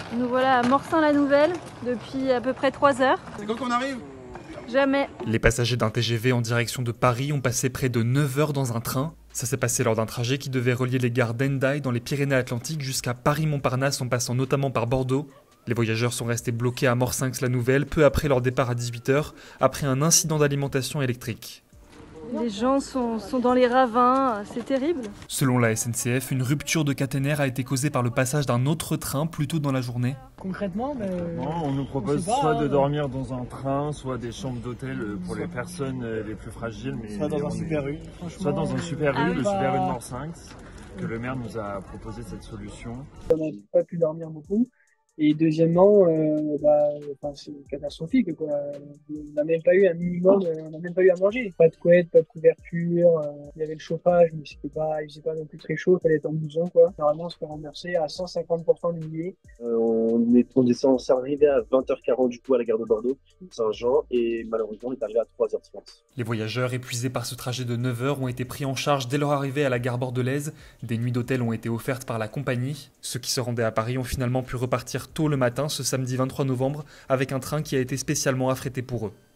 Nous voilà à Morsin-la-Nouvelle depuis à peu près 3 heures. C'est quand qu'on arrive? Jamais. Les passagers d'un TGV en direction de Paris ont passé près de 9 heures dans un train. Ça s'est passé lors d'un trajet qui devait relier les gares d'Hendaye dans les Pyrénées-Atlantiques jusqu'à Paris-Montparnasse en passant notamment par Bordeaux. Les voyageurs sont restés bloqués à Morsinx-la-Nouvelle peu après leur départ à 18 heures, après un incident d'alimentation électrique. Les gens sont dans les ravins, c'est terrible. Selon la SNCF, une rupture de caténaire a été causée par le passage d'un autre train plus tôt dans la journée. Concrètement, on nous propose soit de dormir dans un train, soit des chambres d'hôtel pour les personnes les plus fragiles. Mais soit dans un Super U. Soit dans un Super U, le Super U de Morsinx, que le maire nous a proposé cette solution. On n'a pas pu dormir beaucoup. Et deuxièmement, c'est catastrophique, quoi. On n'a même pas eu un minimum, on n'a même pas eu à manger. Pas de couette, pas de couverture, il y avait le chauffage, mais il faisait pas non plus très chaud, il fallait être en blouson, quoi. Normalement, on se fait rembourser à 150% du billet. On est arrivé à 20h40 du coup à la gare de Bordeaux, Saint-Jean, et malheureusement on est arrivé à 3h30. Les voyageurs épuisés par ce trajet de 9 heures ont été pris en charge dès leur arrivée à la gare bordelaise. Des nuits d'hôtel ont été offertes par la compagnie. Ceux qui se rendaient à Paris ont finalement pu repartir tôt le matin ce samedi 23 novembre avec un train qui a été spécialement affrété pour eux.